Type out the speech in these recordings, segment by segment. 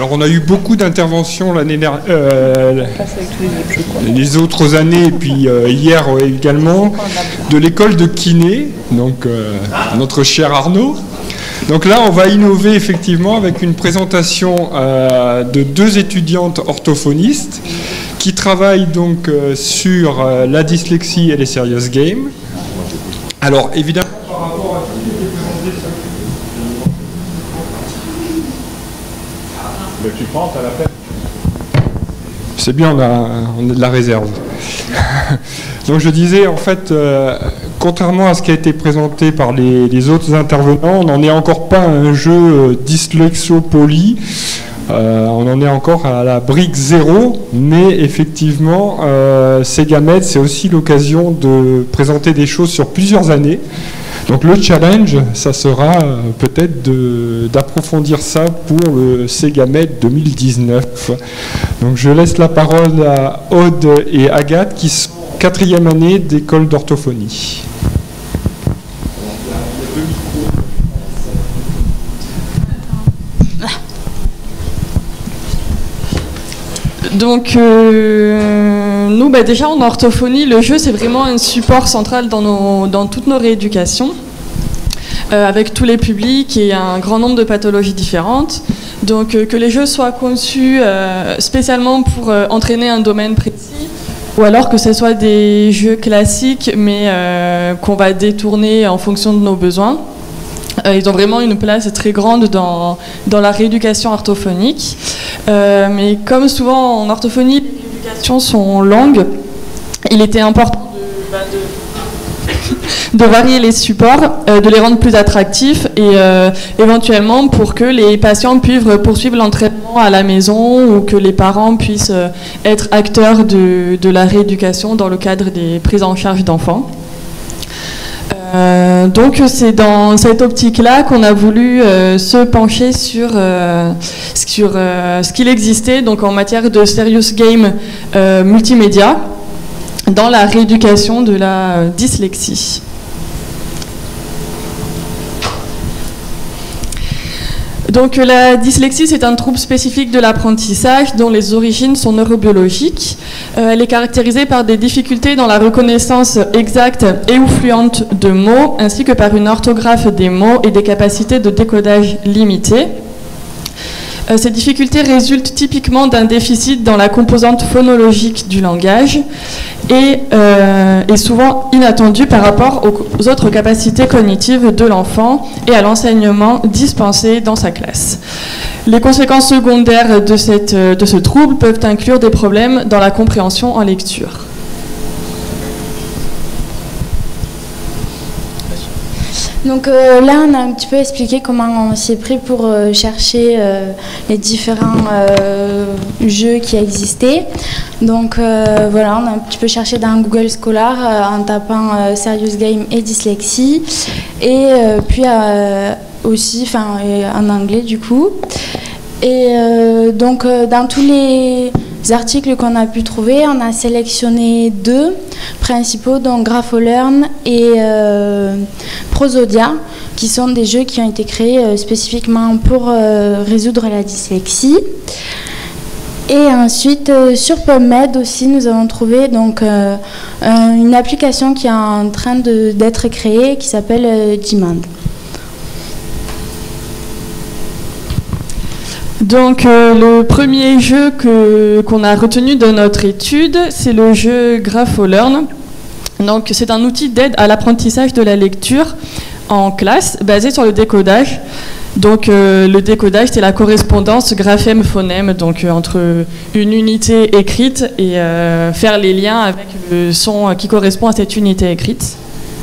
Alors on a eu beaucoup d'interventions les autres années et puis hier également de l'école de kiné, donc notre cher Arnaud. Donc là on va innover effectivement avec une présentation de 2 étudiantes orthophonistes qui travaillent donc sur la dyslexie et les serious games. Alors évidemment par rapport à ce qui était présenté sur... Mais tu prends, t'as la peine. C'est bien, on a de la réserve. Donc je disais, en fait, contrairement à ce qui a été présenté par les autres intervenants, on n'en est encore pas à un jeu dyslexo-poly. On en est encore à la brique 0, mais effectivement, Segamed, c'est aussi l'occasion de présenter des choses sur plusieurs années. Donc le challenge, ça sera peut-être d'approfondir ça pour le Segamed 2019. Donc je laisse la parole à Aude et Agathe qui sont 4e année d'école d'orthophonie. Donc nous, déjà en orthophonie, le jeu c'est vraiment un support central dans toutes nos rééducations, avec tous les publics et un grand nombre de pathologies différentes. Donc que les jeux soient conçus spécialement pour entraîner un domaine précis, ou alors que ce soit des jeux classiques mais qu'on va détourner en fonction de nos besoins. Ils ont vraiment une place très grande dans la rééducation orthophonique. Mais comme souvent en orthophonie, les rééducations sont longues, il était important de varier les supports, de les rendre plus attractifs et éventuellement pour que les patients puissent poursuivre l'entraînement à la maison ou que les parents puissent être acteurs de la rééducation dans le cadre des prises en charge d'enfants. Donc c'est dans cette optique-là qu'on a voulu se pencher sur ce qu'il existait donc en matière de serious game multimédia dans la rééducation de la dyslexie. Donc la dyslexie, c'est un trouble spécifique de l'apprentissage dont les origines sont neurobiologiques. Elle est caractérisée par des difficultés dans la reconnaissance exacte et ou fluente de mots, ainsi que par une orthographe des mots et des capacités de décodage limitées. Ces difficultés résultent typiquement d'un déficit dans la composante phonologique du langage et est souvent inattendue par rapport aux autres capacités cognitives de l'enfant et à l'enseignement dispensé dans sa classe. Les conséquences secondaires de ce trouble peuvent inclure des problèmes dans la compréhension en lecture. Donc là, on a un petit peu expliqué comment on s'est pris pour chercher les différents jeux qui existaient. Donc voilà, on a un petit peu cherché dans Google Scholar en tapant Serious Game et dyslexie. Et puis aussi, en anglais du coup. Et donc dans tous les articles qu'on a pu trouver, on a sélectionné 2 principaux, donc GraphoLearn et Prosodia, qui sont des jeux qui ont été créés spécifiquement pour résoudre la dyslexie. Et ensuite, sur PubMed aussi, nous avons trouvé donc, une application qui est en train d'être créée qui s'appelle Demand. Donc le premier jeu qu'on a retenu de notre étude, c'est le jeu GraphoLearn. Donc c'est un outil d'aide à l'apprentissage de la lecture en classe basé sur le décodage. Donc le décodage, c'est la correspondance graphème-phonème, donc entre une unité écrite et faire les liens avec le son qui correspond à cette unité écrite.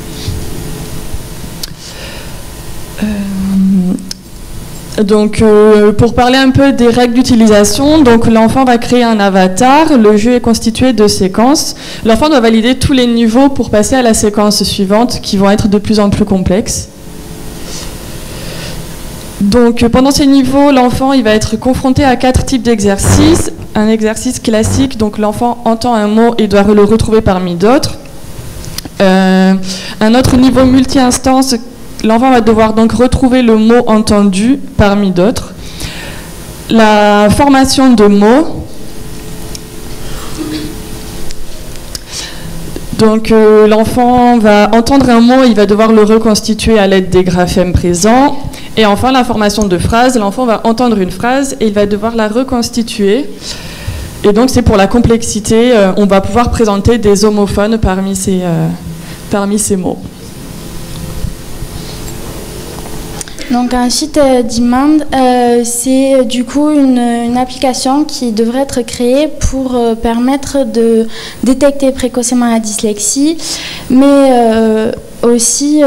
Donc, pour parler un peu des règles d'utilisation, donc l'enfant va créer un avatar, le jeu est constitué de séquences. L'enfant doit valider tous les niveaux pour passer à la séquence suivante, qui vont être de plus en plus complexes. Donc, pendant ces niveaux, l'enfant il va être confronté à 4 types d'exercices. Un exercice classique, donc l'enfant entend un mot et doit le retrouver parmi d'autres. Un autre niveau multi-instance. L'enfant va devoir donc retrouver le mot entendu parmi d'autres. la formation de mots. Donc l'enfant va entendre un mot, il va devoir le reconstituer à l'aide des graphèmes présents. Et enfin la formation de phrases, l'enfant va entendre une phrase et il va devoir la reconstituer. Et donc c'est pour la complexité, on va pouvoir présenter des homophones parmi ces mots. Donc ensuite, Demand, c'est du coup une application qui devrait être créée pour permettre de détecter précocement la dyslexie, mais aussi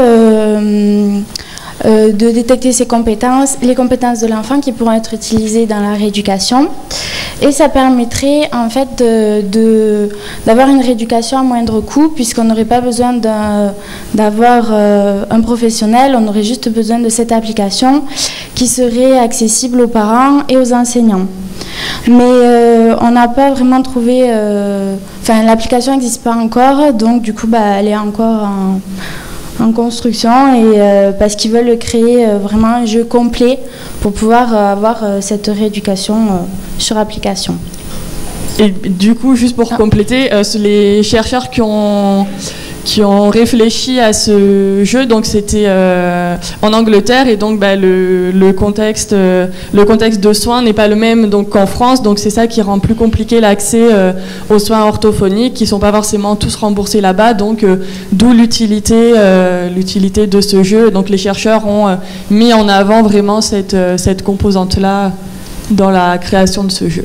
de détecter ses compétences, les compétences de l'enfant qui pourront être utilisées dans la rééducation. Et ça permettrait en fait d'avoir une rééducation à moindre coût, puisqu'on n'aurait pas besoin d'avoir un professionnel, on aurait juste besoin de cette application qui serait accessible aux parents et aux enseignants. Mais on n'a pas vraiment trouvé... Enfin, l'application n'existe pas encore, donc du coup, elle est encore en construction, et parce qu'ils veulent créer vraiment un jeu complet pour pouvoir avoir cette rééducation sur application. Et du coup, juste pour compléter, les chercheurs qui ont réfléchi à ce jeu, donc c'était en Angleterre, et donc le contexte de soins n'est pas le même donc qu'en France, donc c'est ça qui rend plus compliqué l'accès aux soins orthophoniques qui sont pas forcément tous remboursés là-bas, donc d'où l'utilité de ce jeu. Donc les chercheurs ont mis en avant vraiment cette composante-là dans la création de ce jeu.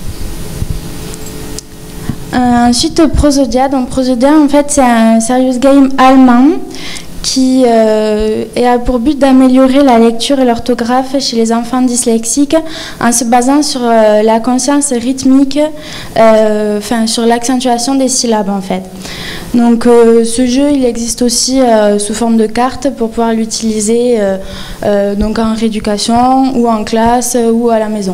Ensuite, Prosodia. Donc Prosodia, en fait, c'est un serious game allemand qui a pour but d'améliorer la lecture et l'orthographe chez les enfants dyslexiques en se basant sur la conscience rythmique, sur l'accentuation des syllabes en fait. Donc ce jeu, il existe aussi sous forme de carte pour pouvoir l'utiliser donc en rééducation ou en classe ou à la maison.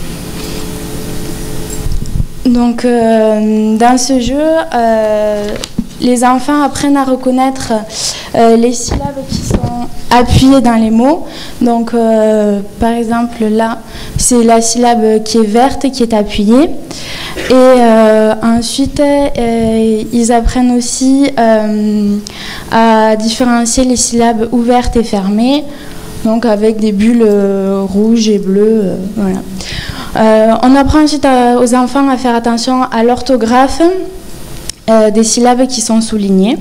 Donc dans ce jeu, les enfants apprennent à reconnaître les syllabes qui sont appuyées dans les mots. Donc par exemple là, c'est la syllabe qui est verte qui est appuyée. Et ensuite, ils apprennent aussi à différencier les syllabes ouvertes et fermées, donc avec des bulles rouges et bleues. Voilà. On apprend ensuite aux enfants à faire attention à l'orthographe des syllabes qui sont soulignées.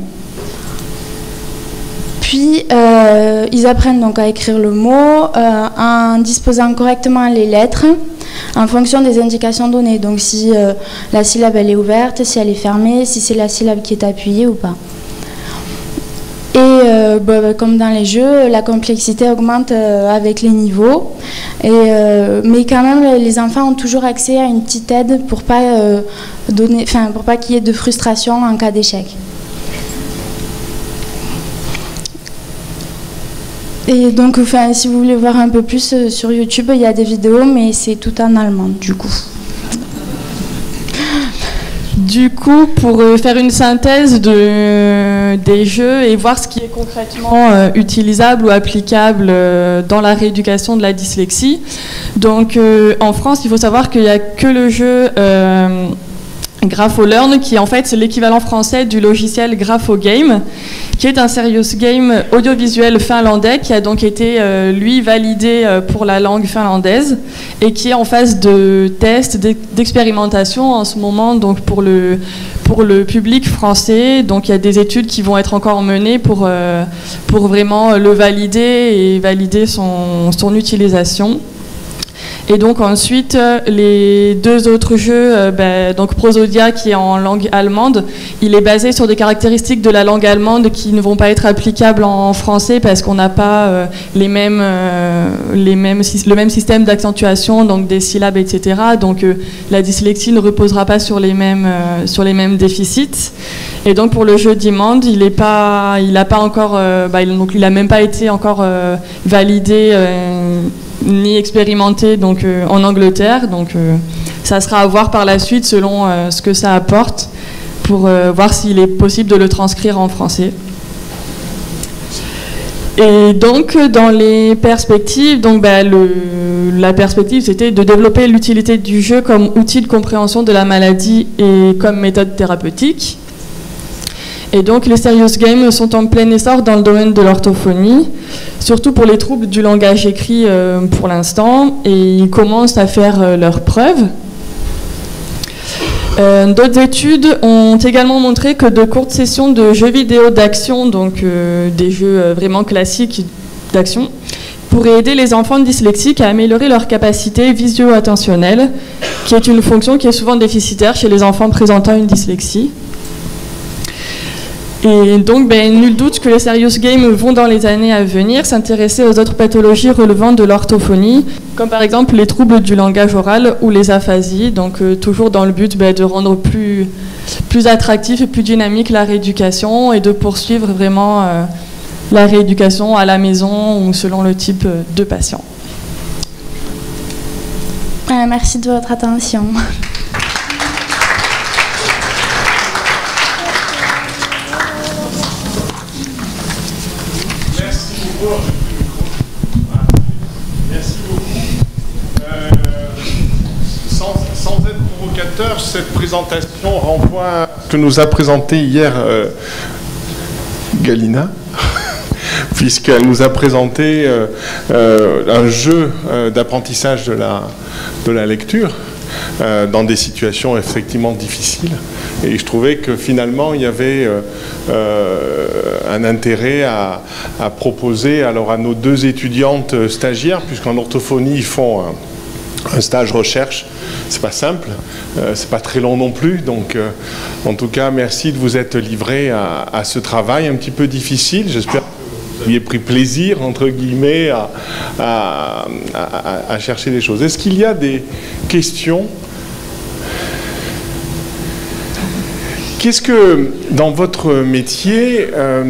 Puis, ils apprennent donc à écrire le mot en disposant correctement les lettres en fonction des indications données. Donc, si la syllabe elle est ouverte, si elle est fermée, si c'est la syllabe qui est appuyée ou pas. Et comme dans les jeux, la complexité augmente avec les niveaux. Mais quand même, les enfants ont toujours accès à une petite aide pour pas qu'il y ait de frustration en cas d'échec. Et donc, si vous voulez voir un peu plus sur YouTube, il y a des vidéos, mais c'est tout en allemand, du coup. Du coup, pour faire une synthèse des jeux et voir ce qui est concrètement utilisable ou applicable dans la rééducation de la dyslexie. Donc, en France, il faut savoir qu'il n'y a que le jeu GraphoLearn, qui est en fait l'équivalent français du logiciel GraphoGame, qui est un serious game audiovisuel finlandais qui a donc été, lui, validé pour la langue finlandaise et qui est en phase de test, d'expérimentation en ce moment donc pour le public français. Donc il y a des études qui vont être encore menées pour vraiment le valider et valider son utilisation. Et donc ensuite, les deux autres jeux, donc Prosodia qui est en langue allemande, il est basé sur des caractéristiques de la langue allemande qui ne vont pas être applicables en français parce qu'on n'a pas le même système d'accentuation, donc des syllabes, etc. Donc la dyslexie ne reposera pas sur les mêmes déficits. Et donc pour le jeu Demand, il n'a même pas été encore validé ni expérimenté donc en Angleterre, donc ça sera à voir par la suite selon ce que ça apporte pour voir s'il est possible de le transcrire en français. Et donc, dans les perspectives, donc, la perspective, c'était de développer l'utilité du jeu comme outil de compréhension de la maladie et comme méthode thérapeutique. Et donc, les serious games sont en plein essor dans le domaine de l'orthophonie, surtout pour les troubles du langage écrit pour l'instant, et ils commencent à faire leurs preuves. D'autres études ont également montré que de courtes sessions de jeux vidéo d'action, donc des jeux vraiment classiques d'action, pourraient aider les enfants dyslexiques à améliorer leur capacité visio-attentionnelle, qui est une fonction qui est souvent déficitaire chez les enfants présentant une dyslexie. Et donc, nul doute que les serious games vont dans les années à venir s'intéresser aux autres pathologies relevant de l'orthophonie, comme par exemple les troubles du langage oral ou les aphasies, donc toujours dans le but de rendre plus attractif et plus dynamique la rééducation et de poursuivre vraiment la rééducation à la maison ou selon le type de patient. Merci de votre attention. Merci beaucoup. Sans être provocateur, cette présentation renvoie à ce que nous a présenté hier Galina, puisqu'elle nous a présenté un jeu d'apprentissage de la lecture dans des situations effectivement difficiles. Et je trouvais que finalement, il y avait un intérêt à proposer alors à nos deux étudiantes stagiaires, puisqu'en orthophonie, ils font un stage recherche. C'est pas simple, c'est pas très long non plus. Donc, en tout cas, merci de vous être livrés à ce travail un petit peu difficile. J'espère que vous aviez pris plaisir, entre guillemets, à chercher des choses. Est-ce qu'il y a des questions ? Qu'est-ce que, dans votre métier,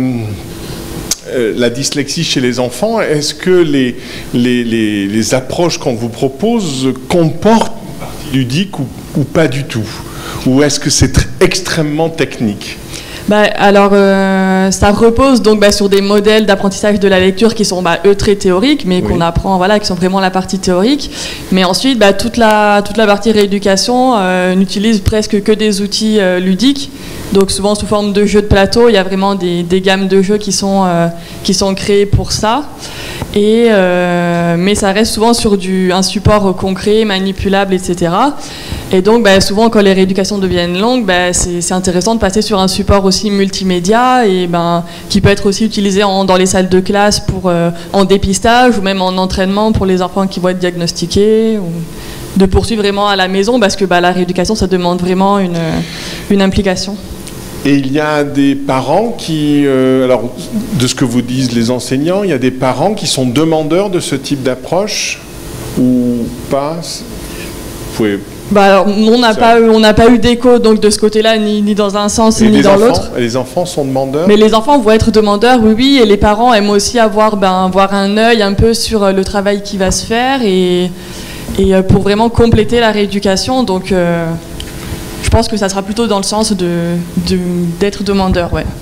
la dyslexie chez les enfants, est-ce que les approches qu'on vous propose comportent une partie ludique ou pas du tout? Ou est-ce que c'est extrêmement technique? Alors, ça repose donc sur des modèles d'apprentissage de la lecture qui sont eux très théoriques, mais qu'on apprend, qui sont vraiment la partie théorique. Mais ensuite, toute la partie rééducation n'utilise presque que des outils ludiques. Donc souvent sous forme de jeux de plateau, il y a vraiment des gammes de jeux qui sont créées pour ça. Mais ça reste souvent sur un support concret, manipulable, etc. Et donc souvent quand les rééducations deviennent longues, c'est intéressant de passer sur un support aussi multimédia et qui peut être aussi utilisé dans les salles de classe pour en dépistage ou même en entraînement pour les enfants qui vont être diagnostiqués, ou de poursuivre vraiment à la maison parce que la rééducation ça demande vraiment une implication. Et il y a des parents qui, alors de ce que vous disent les enseignants, il y a des parents qui sont demandeurs de ce type d'approche ou pas? Vous pouvez... alors, on n'a pas eu d'écho donc de ce côté-là, ni dans un sens ni dans l'autre. Les enfants sont demandeurs? Mais les enfants vont être demandeurs, oui, et les parents aiment aussi avoir un œil un peu sur le travail qui va se faire et pour vraiment compléter la rééducation. Donc, je pense que ça sera plutôt dans le sens d'être demandeur, ouais.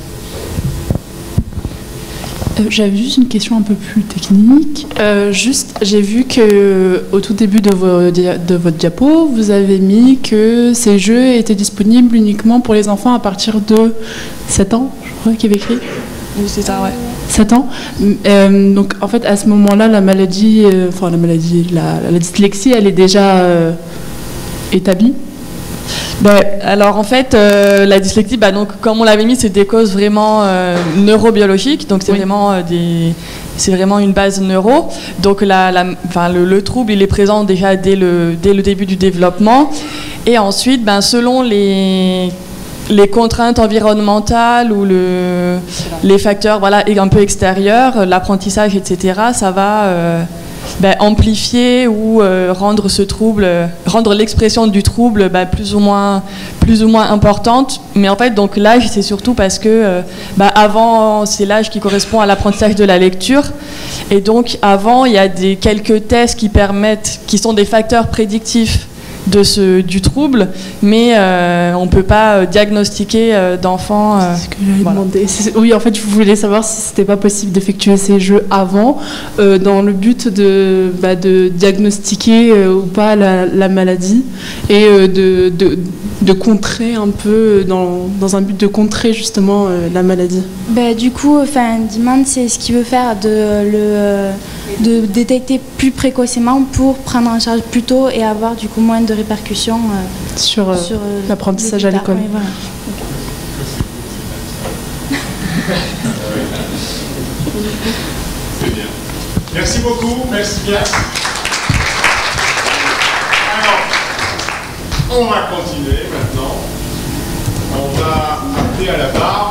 J'avais juste une question un peu plus technique. J'ai vu que au tout début de votre diapo, vous avez mis que ces jeux étaient disponibles uniquement pour les enfants à partir de 7 ans, je crois qu'il y avait écrit. Oui, c'est ça, ouais. 7 ans. Donc, en fait, à ce moment-là, la dyslexie, elle est déjà établie. Alors en fait, la dyslexie, donc, comme on l'avait mis, c'est des causes vraiment neurobiologiques, donc c'est vraiment une base neuro. Donc le trouble, il est présent déjà dès le début du développement. Et ensuite, selon les contraintes environnementales ou les facteurs un peu extérieurs, l'apprentissage, etc., ça va amplifier ou rendre l'expression du trouble plus ou moins importante. Mais en fait, donc l'âge, c'est surtout parce que avant, c'est l'âge qui correspond à l'apprentissage de la lecture. Et donc avant, il y a quelques tests qui sont des facteurs prédictifs du trouble, mais on ne peut pas diagnostiquer d'enfants. C'est ce que j'avais demandé. Oui, en fait, je voulais savoir si c'était pas possible d'effectuer ces jeux avant, dans le but de diagnostiquer ou pas la maladie et de contrer un peu, dans un but de contrer justement la maladie. Du coup, Dimand, c'est ce qu'il veut faire, de détecter plus précocement pour prendre en charge plus tôt et avoir du coup moins de répercussions sur l'apprentissage à l'école. Oui, voilà. C'est bien. Merci beaucoup, merci bien. Alors, on va continuer maintenant. On va appeler à la barre.